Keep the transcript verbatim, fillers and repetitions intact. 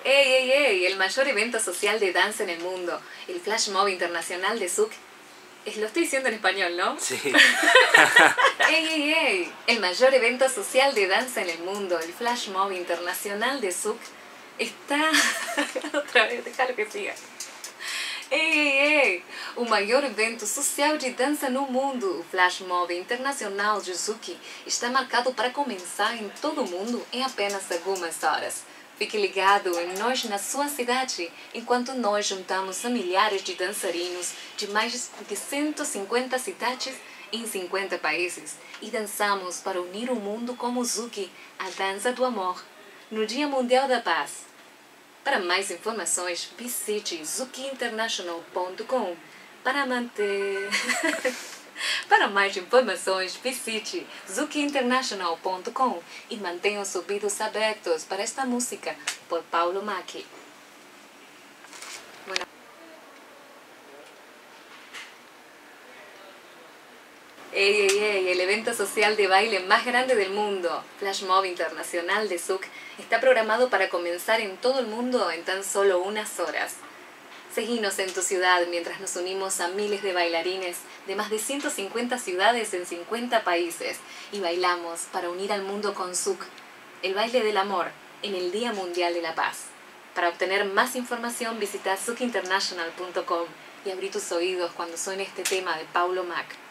¡Ey, ey, ey! El mayor evento social de danza en el mundo, el Flash Mob Internacional de Zouk. Lo estoy diciendo en español, ¿no? Sí. ¡Ey, ey, ey! El mayor evento social de danza en el mundo, el Flash Mob Internacional de Zouk, está... Outra vez, déjalo que siga. Ei, ei, ei! O maior evento social de dança no mundo, o Flash Mob Internacional de Zouk, está marcado para começar em todo o mundo em apenas algumas horas. Fique ligado em nós na sua cidade, enquanto nós juntamos a milhares de dançarinos de mais de cento e cinquenta cidades em cinquenta países e dançamos para unir o mundo como Zouk, a dança do amor, no Dia Mundial da Paz. Para mais informações, visite zouk international ponto com. Para manter... Para mais informações, visite zouk international ponto com e mantenha os ouvidos abertos para esta música por Paulo Macchi. Bueno. Ey, ey, ey, el evento social de baile más grande del mundo, Flash Mob Internacional de Zouk, está programado para comenzar en todo el mundo en tan solo unas horas. Seguinos en tu ciudad mientras nos unimos a miles de bailarines de más de ciento cincuenta ciudades en cincuenta países y bailamos para unir al mundo con Zouk, el baile del amor, en el Día Mundial de la Paz. Para obtener más información visita zouk international punto com y abrí tus oídos cuando suene este tema de Paulo Macchi.